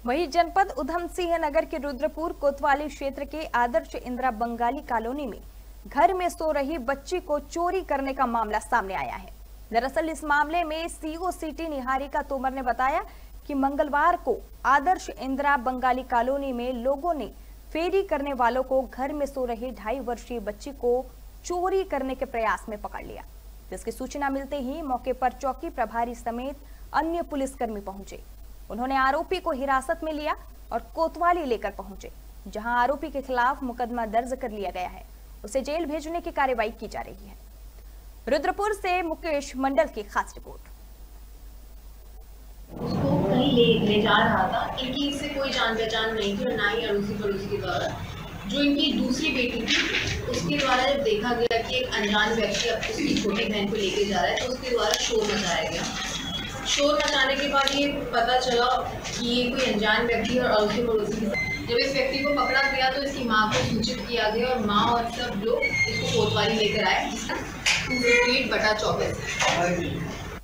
वहीं जनपद उधम सिंह नगर के रुद्रपुर कोतवाली क्षेत्र के आदर्श इंदिरा बंगाली कॉलोनी में घर में सो रही बच्ची को चोरी करने का मामला सामने आया है। दरअसल इस मामले में सीओ सिटी निहारिका तोमर ने बताया कि मंगलवार को आदर्श इंदिरा बंगाली कॉलोनी में लोगों ने फेरी करने वालों को घर में सो रही 2.5 वर्षीय बच्ची को चोरी करने के प्रयास में पकड़ लिया, जिसकी सूचना मिलते ही मौके पर चौकी प्रभारी समेत अन्य पुलिसकर्मी पहुंचे। उन्होंने आरोपी को हिरासत में लिया और कोतवाली लेकर पहुंचे, जहां आरोपी के खिलाफ मुकदमा दर्ज कर लिया गया है। उसे जेल भेजने की कार्रवाई की जा रही है। रुद्रपुर से मुकेश मंडल की खास रिपोर्ट। उसको कहीं ले जा रहा था। इनकी इससे कोई जान पहचान नहीं थी और ना ही अड़ोसी पड़ोसी के द्वारा। जो इनकी दूसरी बेटी थी उसके द्वारा जब देखा गया कि एक अनजान व्यक्ति उसकी छोटी बहन को लेके जा रहा है, तो उसके द्वारा शोर मचाया गया। शोर मचाने के बाद ये पता चला कि ये कोई अनजान व्यक्ति और अड़ोसी पड़ोसी के साथ। जब इस व्यक्ति को पकड़ा गया तो इसकी माँ को सूचित किया गया और माँ और सब लोग इसको कोतवाली लेकर आए, जिसका 258/24।